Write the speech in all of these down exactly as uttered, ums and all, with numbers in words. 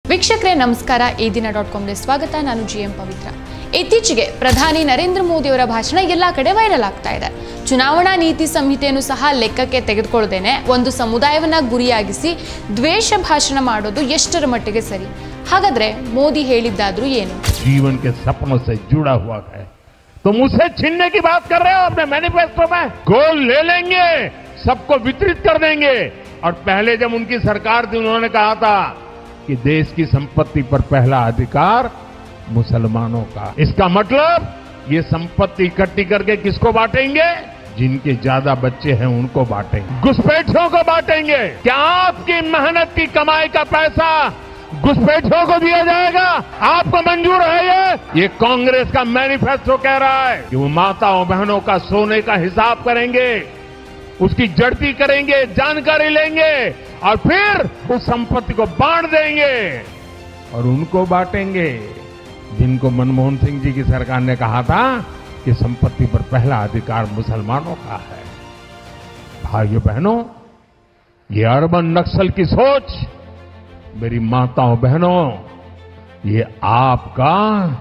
ವೀಕ್ಷಕರೇ ನಮಸ್ಕಾರ ಈ ದಿನ ಡಾಟ್ ಕಾಮ್ಗೆ ಸ್ವಾಗತ. ನಾನು ಜಿ ಎಂ ಪವಿತ್ರ. ಇತ್ತೀಚೆಗೆ ಪ್ರಧಾನಿ ನರೇಂದ್ರ ಮೋದಿ ಅವರ ಭಾಷಣ ಎಲ್ಲ ಕಡೆ ವೈರಲ್ ಆಗ್ತಾ ಇದೆ. ಚುನಾವಣಾ ನೀತಿ ಸಂಹಿತೆಯನ್ನು ಸಹ ಲೆಕ್ಕಕ್ಕೆ ತೆಗೆದುಕೊಳ್ಳದೇನೆ ಒಂದು ಸಮುದಾಯವನ್ನ ಗುರಿಯಾಗಿಸಿ ದ್ವೇಷ ಭಾಷಣ ಮಾಡೋದು ಎಷ್ಟರ ಮಟ್ಟಿಗೆ ಸರಿ? ಹಾಗಾದ್ರೆ ಮೋದಿ ಹೇಳಿದ್ದಾದ್ರೂ ಏನು? जीवन के सपनों से जुड़ा हुआ है तो मुझसे छीनने की बात कर रहे हो अपने मैनिफेस्टो में? गोल ले लेंगे, सबको वितरित कर देंगे। और पहले जब उनकी सरकार थी उन्होंने कहा था कि देश की संपत्ति पर पहला अधिकार मुसलमानों का। इसका मतलब ये संपत्ति इकट्ठी करके किसको बांटेंगे? जिनके ज्यादा बच्चे हैं उनको बांटेंगे, घुसपैठियों को बांटेंगे। क्या आपकी मेहनत की कमाई का पैसा घुसपैठियों को दिया जाएगा? आपको मंजूर है ये? ये कांग्रेस का मैनिफेस्टो कह रहा है कि वो माताओं बहनों का सोने का हिसाब करेंगे, उसकी जड़ती करेंगे, जानकारी लेंगे और फिर उस संपत्ति को बांट देंगे और उनको बांटेंगे जिनको मनमोहन सिंह जी की सरकार ने कहा था कि संपत्ति पर पहला अधिकार मुसलमानों का है। भाइयों बहनों, ये अर्बन नक्सल की सोच मेरी माताओं बहनों, ये आपका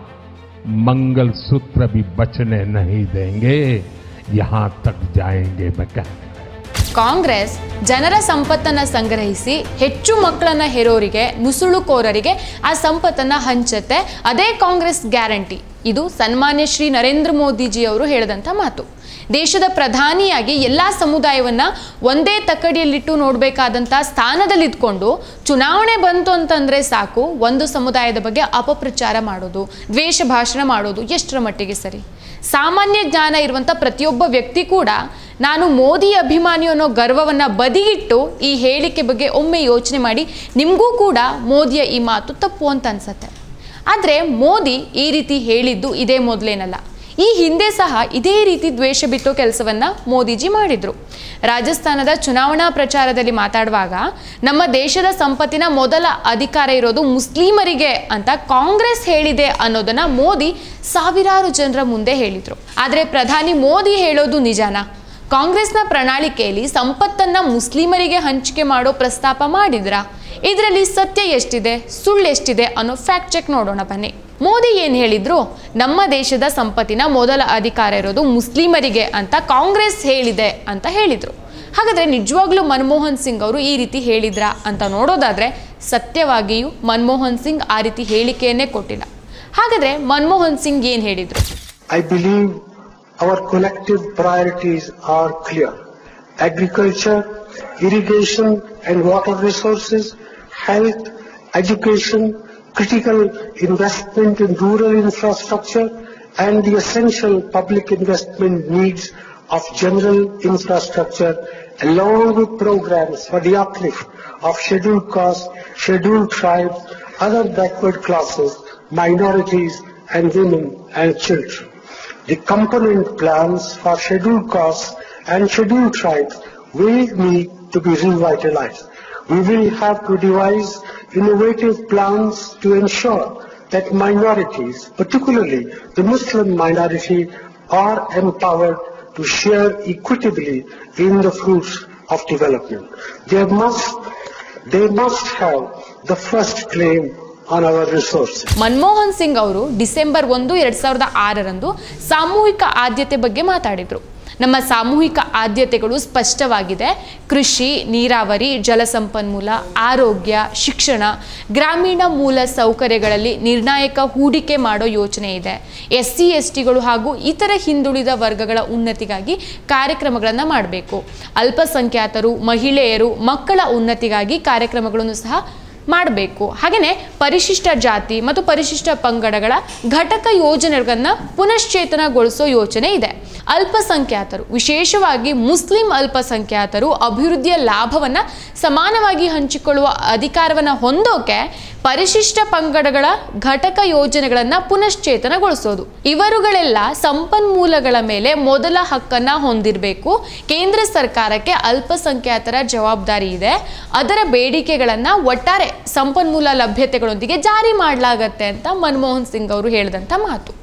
मंगल सूत्र भी बचने नहीं देंगे, यहां तक जाएंगे मैं कहने। ಕಾಂಗ್ರೆಸ್ ಜನರ ಸಂಪತ್ತನ್ನ ಸಂಗ್ರಹಿಸಿ ಹೆಚ್ಚು ಮಕ್ಕಳನ್ನ ಹೆರೋರಿಗೆ ನುಸುಳುಕೋರರಿಗೆ ಆ ಸಂಪತ್ತನ್ನ ಹಂಚುತ್ತೆ. ಅದೇ ಕಾಂಗ್ರೆಸ್ ಗ್ಯಾರಂಟಿ. ಇದು ಸನ್ಮಾನ್ಯ ಶ್ರೀ ನರೇಂದ್ರ ಮೋದಿಜಿ ಅವರು ಹೇಳಿದಂತ ಮಾತು. ದೇಶದ ಪ್ರಧಾನಿಯಾಗಿ ಎಲ್ಲಾ ಸಮುದಾಯವನ್ನ ಒಂದೇ ತಕ್ಕಡಿಯಲ್ಲಿಟ್ಟು ನೋಡಬೇಕಾದಂತ ಸ್ಥಾನದಲ್ಲಿ ಇದ್ಕೊಂಡು ಚುನಾವಣೆ ಬಂತು ಅಂತಂದ್ರೆ ಸಾಕು ಒಂದು ಸಮುದಾಯದ ಬಗ್ಗೆ ಅಪಪ್ರಚಾರ ಮಾಡೋದು, ದ್ವೇಷ ಭಾಷಣ ಮಾಡೋದು ಎಷ್ಟರ ಮಟ್ಟಿಗೆ ಸರಿ? ಸಾಮಾನ್ಯ ಜ್ಞಾನ ಇರುವಂತ ಪ್ರತಿಯೊಬ್ಬ ವ್ಯಕ್ತಿ ಕೂಡ ನಾನು ಮೋದಿ ಅಭಿಮಾನಿ ಅನ್ನೋ ಗರ್ವವನ್ನ ಬದಿಗಿಟ್ಟು ಈ ಹೇಳಿಕೆ ಬಗ್ಗೆ ಒಮ್ಮೆ ಯೋಚನೆ ಮಾಡಿ. ನಿಮಗೂ ಕೂಡ ಮೋದಿಯ ಈ ಮಾತು ತಪ್ಪು ಅಂತ ಅನ್ಸತ್ತೆ. ಆದರೆ ಮೋದಿ ಈ ರೀತಿ ಹೇಳಿದ್ದು ಇದೇ ಮೊದಲೇನಲ್ಲ. ಈ ಹಿಂದೆ ಸಹ ಇದೇ ರೀತಿ ದ್ವೇಷ ಬಿತ್ತೋ ಕೆಲಸವನ್ನ ಮೋದಿಜಿ ಮಾಡಿದ್ರು. ರಾಜಸ್ಥಾನದ ಚುನಾವಣಾ ಪ್ರಚಾರದಲ್ಲಿ ಮಾತಾಡುವಾಗ ನಮ್ಮ ದೇಶದ ಸಂಪತ್ತಿನ ಮೊದಲ ಅಧಿಕಾರ ಇರೋದು ಮುಸ್ಲಿಮರಿಗೆ ಅಂತ ಕಾಂಗ್ರೆಸ್ ಹೇಳಿದೆ ಅನ್ನೋದನ್ನ ಮೋದಿ ಸಾವಿರಾರು ಜನರ ಮುಂದೆ ಹೇಳಿದ್ರು. ಆದರೆ ಪ್ರಧಾನಿ ಮೋದಿ ಹೇಳೋದು ನಿಜಾನಾ? ಕಾಂಗ್ರೆಸ್ನ ಪ್ರಣಾಳಿಕೆಯಲ್ಲಿ ಸಂಪತ್ತನ್ನ ಮುಸ್ಲಿಮರಿಗೆ ಹಂಚಿಕೆ ಮಾಡೋ ಪ್ರಸ್ತಾಪ ಮಾಡಿದ್ರ? ಇದರಲ್ಲಿ ಸತ್ಯ ಎಷ್ಟಿದೆ, ಸುಳ್ಳು ಎಷ್ಟಿದೆ ಅನ್ನೋ ಫ್ಯಾಕ್ಟ್ ಚೆಕ್ ನೋಡೋಣ ಬನ್ನಿ. ಮೋದಿ ಏನ್ ಹೇಳಿದ್ರು? ನಮ್ಮ ದೇಶದ ಸಂಪತ್ತಿನ ಮೊದಲ ಅಧಿಕಾರ ಇರೋದು ಮುಸ್ಲಿಮರಿಗೆ ಅಂತ ಕಾಂಗ್ರೆಸ್ ಹೇಳಿದೆ ಅಂತ ಹೇಳಿದ್ರು. ಹಾಗಾದ್ರೆ ನಿಜವಾಗ್ಲೂ ಮನಮೋಹನ್ ಸಿಂಗ್ ಅವರು ಈ ರೀತಿ ಹೇಳಿದ್ರ ಅಂತ ನೋಡೋದಾದ್ರೆ ಸತ್ಯವಾಗಿಯೂ ಮನಮೋಹನ್ ಸಿಂಗ್ ಆ ರೀತಿ ಹೇಳಿಕೆಯನ್ನೇ ಕೊಟ್ಟಿಲ್ಲ. ಹಾಗಾದ್ರೆ ಮನಮೋಹನ್ ಸಿಂಗ್ ಏನ್ ಹೇಳಿದ್ರು? I believe our collective priorities are clear. Agriculture, irrigation and water resources, health, education, critical investment in rural infrastructure and the essential public investment needs of general infrastructure along with programs for the uplift of scheduled castes, scheduled tribes, other backward classes, minorities and women and children. The component plans for scheduled castes and scheduled tribes will need to be revitalized. We will have to devise innovative plans to ensure that minorities, particularly the Muslim minority, are empowered to share equitably in the fruits of development. They must, they must have the first claim on our resources. Manmohan Singh ಅವರು December ಒಂದು ಎರಡ್ ಸಾವಿರದ ಆರರಂದು ಸಾಮೂಹಿಕ ಆದ್ಯತೆ ಬಗ್ಗೆ ಮಾತಾಡಿದ್ರು. ನಮ್ಮ ಸಾಮೂಹಿಕ ಆದ್ಯತೆಗಳು ಸ್ಪಷ್ಟವಾಗಿದೆ. ಕೃಷಿ, ನೀರಾವರಿ, ಜಲಸಂಪನ್ಮೂಲ, ಆರೋಗ್ಯ, ಶಿಕ್ಷಣ, ಗ್ರಾಮೀಣ ಮೂಲ ಸೌಕರ್ಯಗಳಲ್ಲಿ ನಿರ್ಣಾಯಕ ಹೂಡಿಕೆ ಮಾಡೋ ಯೋಚನೆ ಇದೆ. ಎಸ್ ಸಿ ಎಸ್ ಟಿಗಳು ಹಾಗೂ ಇತರ ಹಿಂದುಳಿದ ವರ್ಗಗಳ ಉನ್ನತಿಗಾಗಿ ಕಾರ್ಯಕ್ರಮಗಳನ್ನು ಮಾಡಬೇಕು. ಅಲ್ಪಸಂಖ್ಯಾತರು, ಮಹಿಳೆಯರು, ಮಕ್ಕಳ ಉನ್ನತಿಗಾಗಿ ಕಾರ್ಯಕ್ರಮಗಳನ್ನು ಸಹ ಮಾಡಬೇಕು. ಹಾಗೆಯೇ ಪರಿಶಿಷ್ಟ ಜಾತಿ ಮತ್ತು ಪರಿಶಿಷ್ಟ ಪಂಗಡಗಳ ಘಟಕ ಯೋಜನೆಗಳನ್ನ ಪುನಶ್ಚೇತನಗೊಳಿಸೋ ಯೋಚನೆ ಇದೆ. ಅಲ್ಪಸಂಖ್ಯಾತರು, ವಿಶೇಷವಾಗಿ ಮುಸ್ಲಿಂ ಅಲ್ಪಸಂಖ್ಯಾತರು ಅಭಿವೃದ್ಧಿಯ ಲಾಭವನ್ನ ಸಮಾನವಾಗಿ ಹಂಚಿಕೊಳ್ಳುವ ಅಧಿಕಾರವನ್ನ ಹೊಂದೋಕೆ ಪರಿಶಿಷ್ಟ ಪಂಗಡಗಳ ಘಟಕ ಯೋಜನೆಗಳನ್ನ ಪುನಶ್ಚೇತನಗೊಳಿಸೋದು. ಇವರುಗಳೆಲ್ಲ ಸಂಪನ್ಮೂಲಗಳ ಮೇಲೆ ಮೊದಲ ಹಕ್ಕನ್ನ ಹೊಂದಿರಬೇಕು. ಕೇಂದ್ರ ಸರ್ಕಾರಕ್ಕೆ ಅಲ್ಪಸಂಖ್ಯಾತರ ಜವಾಬ್ದಾರಿ ಇದೆ. ಅದರ ಬೇಡಿಕೆಗಳನ್ನ ಒಟ್ಟಾರೆ ಸಂಪನ್ಮೂಲ ಲಭ್ಯತೆಗಳೊಂದಿಗೆ ಜಾರಿ ಮಾಡಲಾಗತ್ತೆ ಅಂತ ಮನಮೋಹನ್ ಸಿಂಗ್ ಅವರು ಹೇಳಿದಂತ ಮಾತು.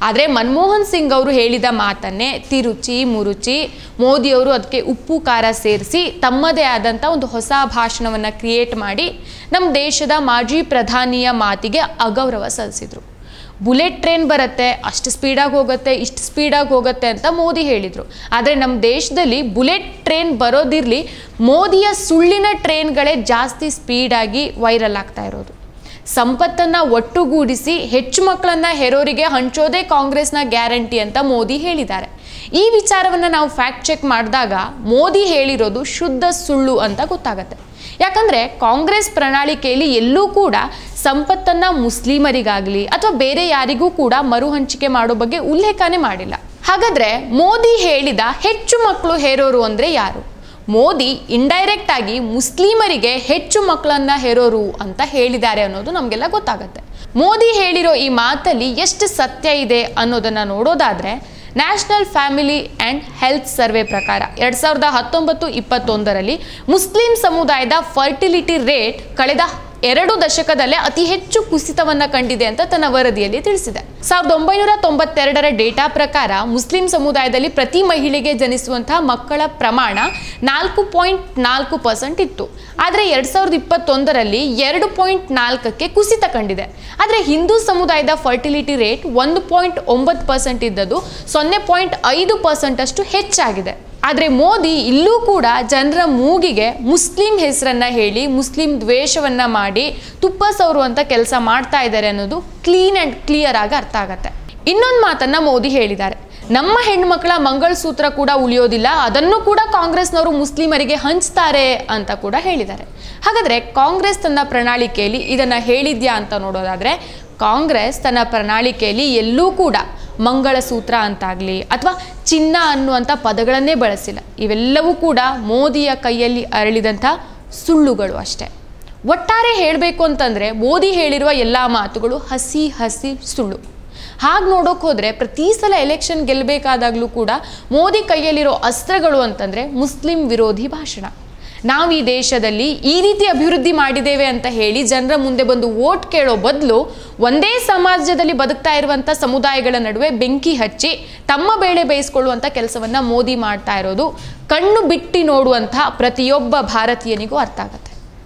ಆದರೆ ಮನಮೋಹನ್ ಸಿಂಗ್ ಅವರು ಹೇಳಿದ ಮಾತನ್ನೇ ತಿರುಚಿ ಮುರುಚಿ ಮೋದಿಯವರು ಅದಕ್ಕೆ ಉಪ್ಪು ಖಾರ ಸೇರಿಸಿ ತಮ್ಮದೇ ಆದಂಥ ಒಂದು ಹೊಸ ಭಾಷಣವನ್ನು ಕ್ರಿಯೇಟ್ ಮಾಡಿ ನಮ್ಮ ದೇಶದ ಮಾಜಿ ಪ್ರಧಾನಿಯ ಮಾತಿಗೆ ಅಗೌರವ ಸಲ್ಲಿಸಿದರು. ಬುಲೆಟ್ ಟ್ರೈನ್ ಬರುತ್ತೆ, ಅಷ್ಟು ಸ್ಪೀಡಾಗಿ ಹೋಗುತ್ತೆ, ಇಷ್ಟು ಸ್ಪೀಡಾಗಿ ಹೋಗುತ್ತೆ ಅಂತ ಮೋದಿ ಹೇಳಿದರು. ಆದರೆ ನಮ್ಮ ದೇಶದಲ್ಲಿ ಬುಲೆಟ್ ಟ್ರೈನ್ ಬರೋದಿರಲಿ, ಮೋದಿಯ ಸುಳ್ಳಿನ ಟ್ರೈನ್ಗಳೇ ಜಾಸ್ತಿ ಸ್ಪೀಡಾಗಿ ವೈರಲ್ ಆಗ್ತಾ ಇರೋದು. ಸಂಪತ್ತನ್ನು ಒಟ್ಟುಗೂಡಿಸಿ ಹೆಚ್ಚು ಮಕ್ಕಳನ್ನು ಹೆರೋರಿಗೆ ಹಂಚೋದೇ ಕಾಂಗ್ರೆಸ್ನ ಗ್ಯಾರಂಟಿ ಅಂತ ಮೋದಿ ಹೇಳಿದ್ದಾರೆ. ಈ ವಿಚಾರವನ್ನು ನಾವು ಫ್ಯಾಕ್ಟ್ ಚೆಕ್ ಮಾಡಿದಾಗ ಮೋದಿ ಹೇಳಿರೋದು ಶುದ್ಧ ಸುಳ್ಳು ಅಂತ ಗೊತ್ತಾಗುತ್ತೆ. ಯಾಕಂದರೆ ಕಾಂಗ್ರೆಸ್ ಪ್ರಣಾಳಿಕೆಯಲ್ಲಿ ಎಲ್ಲೂ ಕೂಡ ಸಂಪತ್ತನ್ನು ಮುಸ್ಲಿಮರಿಗಾಗಲಿ ಅಥವಾ ಬೇರೆ ಯಾರಿಗೂ ಕೂಡ ಮರು ಹಂಚಿಕೆ ಮಾಡೋ ಬಗ್ಗೆ ಉಲ್ಲೇಖನೇ ಮಾಡಿಲ್ಲ. ಹಾಗಾದರೆ ಮೋದಿ ಹೇಳಿದ ಹೆಚ್ಚು ಮಕ್ಕಳು ಹೇರೋರು ಅಂದರೆ ಯಾರು? ಮೋದಿ ಇಂಡೈರೆಕ್ಟ್ ಆಗಿ ಮುಸ್ಲಿಮರಿಗೆ ಹೆಚ್ಚು ಮಕ್ಕಳನ್ನ ಹೆರೋರು ಅಂತ ಹೇಳಿದ್ದಾರೆ ಅನ್ನೋದು ನಮಗೆಲ್ಲ ಗೊತ್ತಾಗುತ್ತೆ. ಮೋದಿ ಹೇಳಿರೋ ಈ ಮಾತಲ್ಲಿ ಎಷ್ಟು ಸತ್ಯ ಇದೆ ಅನ್ನೋದನ್ನು ನೋಡೋದಾದರೆ national family and health survey ಪ್ರಕಾರ ಎರಡು ಸಾವಿರದ ಹತ್ತೊಂಬತ್ತು ಇಪ್ಪತ್ತೊಂದರಲ್ಲಿ ಮುಸ್ಲಿಂ ಸಮುದಾಯದ ಫರ್ಟಿಲಿಟಿ ರೇಟ್ ಕಳೆದ ಎರಡು ದಶಕದಲ್ಲೇ ಅತಿ ಹೆಚ್ಚು ಕುಸಿತವನ್ನು ಕಂಡಿದೆ ಅಂತ ತನ್ನ ವರದಿಯಲ್ಲಿ ತಿಳಿಸಿದೆ. ಸಾವಿರದ ಒಂಬೈನೂರ ತೊಂಬತ್ತೆರಡರ ಡೇಟಾ ಪ್ರಕಾರ ಮುಸ್ಲಿಂ ಸಮುದಾಯದಲ್ಲಿ ಪ್ರತಿ ಮಹಿಳೆಗೆ ಜನಿಸುವಂತಹ ಮಕ್ಕಳ ಪ್ರಮಾಣ ನಾಲ್ಕು ಪಾಯಿಂಟ್ ನಾಲ್ಕು ಪರ್ಸೆಂಟ್ ಇತ್ತು. ಆದರೆ ಎರಡು ಸಾವಿರದ ಇಪ್ಪತ್ತೊಂದರಲ್ಲಿ ಎರಡು ಪಾಯಿಂಟ್ ನಾಲ್ಕಕ್ಕೆ ಕುಸಿತ ಕಂಡಿದೆ. ಆದರೆ ಹಿಂದೂ ಸಮುದಾಯದ ಫರ್ಟಿಲಿಟಿ ರೇಟ್ ಒಂದು ಪಾಯಿಂಟ್ ಒಂಬತ್ತು ಪರ್ಸೆಂಟ್ ಇದ್ದದ್ದು ಸೊನ್ನೆ ಪಾಯಿಂಟ್ ಐದು ಪರ್ಸೆಂಟ್ ಅಷ್ಟು ಹೆಚ್ಚಾಗಿದೆ. ಆದರೆ ಮೋದಿ ಇಲ್ಲೂ ಕೂಡ ಜನರ ಮೂಗಿಗೆ ಮುಸ್ಲಿಂ ಹೆಸರನ್ನು ಹೇಳಿ ಮುಸ್ಲಿಂ ದ್ವೇಷವನ್ನು ಮಾಡಿ ತುಪ್ಪ ಸವರುವಂಥ ಕೆಲಸ ಮಾಡ್ತಾ ಇದ್ದಾರೆ ಅನ್ನೋದು ಕ್ಲೀನ್ ಆ್ಯಂಡ್ ಕ್ಲಿಯರ್ ಆಗಿ ಅರ್ಥ ಆಗುತ್ತೆ. ಇನ್ನೊಂದು ಮಾತನ್ನು ಮೋದಿ ಹೇಳಿದ್ದಾರೆ, ನಮ್ಮ ಹೆಣ್ಮಕ್ಳ ಮಂಗಳಸೂತ್ರ ಕೂಡ ಉಳಿಯೋದಿಲ್ಲ, ಅದನ್ನು ಕೂಡ ಕಾಂಗ್ರೆಸ್ನವರು ಮುಸ್ಲಿಮರಿಗೆ ಹಂಚ್ತಾರೆ ಅಂತ ಕೂಡ ಹೇಳಿದ್ದಾರೆ. ಹಾಗಾದರೆ ಕಾಂಗ್ರೆಸ್ ತನ್ನ ಪ್ರಣಾಳಿಕೆಯಲ್ಲಿ ಇದನ್ನು ಹೇಳಿದ್ಯಾ ಅಂತ ನೋಡೋದಾದರೆ ಕಾಂಗ್ರೆಸ್ ತನ್ನ ಪ್ರಣಾಳಿಕೆಯಲ್ಲಿ ಎಲ್ಲೂ ಕೂಡ ಮಂಗಳಸೂತ್ರ ಅಂತಾಗಲಿ ಅಥವಾ ಚಿನ್ನ ಅನ್ನುವಂಥ ಪದಗಳನ್ನೇ ಬಳಸಿಲ್ಲ. ಇವೆಲ್ಲವೂ ಕೂಡ ಮೋದಿಯ ಕೈಯಲ್ಲಿ ಅರಳಿದಂಥ ಸುಳ್ಳುಗಳು ಅಷ್ಟೇ. ಒಟ್ಟಾರೆ ಹೇಳಬೇಕು ಅಂತಂದರೆ ಮೋದಿ ಹೇಳಿರುವ ಎಲ್ಲ ಮಾತುಗಳು ಹಸಿ ಹಸಿ ಸುಳ್ಳು. ಹಾಗೆ ನೋಡೋಕೆ ಹೋದರೆ ಪ್ರತಿ ಸಲ ಎಲೆಕ್ಷನ್ ಗೆಲ್ಲಬೇಕಾದಾಗಲೂ ಕೂಡ ಮೋದಿ ಕೈಯಲ್ಲಿರೋ ಅಸ್ತ್ರಗಳು ಅಂತಂದರೆ ಮುಸ್ಲಿಂ ವಿರೋಧಿ ಭಾಷಣ. ನಾವು ಈ ದೇಶದಲ್ಲಿ ಈ ರೀತಿ ಅಭಿವೃದ್ಧಿ ಮಾಡಿದ್ದೇವೆ ಅಂತ ಹೇಳಿ ಜನರ ಮುಂದೆ ಬಂದು ವೋಟ್ ಕೇಳೋ ಬದಲು ಒಂದೇ ಸಮಾಜದಲ್ಲಿ ಬದುಕ್ತಾ ಇರುವಂಥ ಸಮುದಾಯಗಳ ನಡುವೆ ಬೆಂಕಿ ಹಚ್ಚಿ ತಮ್ಮ ಬೇಳೆ ಬೇಯಿಸ್ಕೊಳ್ಳುವಂಥ ಕೆಲಸವನ್ನು ಮೋದಿ ಮಾಡ್ತಾ ಇರೋದು ಕಣ್ಣು ಬಿಟ್ಟು ನೋಡುವಂಥ ಪ್ರತಿಯೊಬ್ಬ ಭಾರತೀಯನಿಗೂ ಅರ್ಥ ಆಗುತ್ತೆ.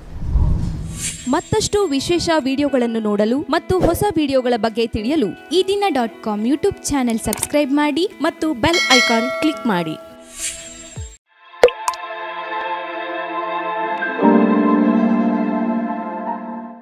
ಮತ್ತಷ್ಟು ವಿಶೇಷ ವಿಡಿಯೋಗಳನ್ನು ನೋಡಲು ಮತ್ತು ಹೊಸ ವಿಡಿಯೋಗಳ ಬಗ್ಗೆ ತಿಳಿಯಲು ಈ ದಿನ dot com YouTube channel subscribe ಮಾಡಿ ಮತ್ತು ಬೆಲ್ ಐಕಾನ್ ಕ್ಲಿಕ್ ಮಾಡಿ.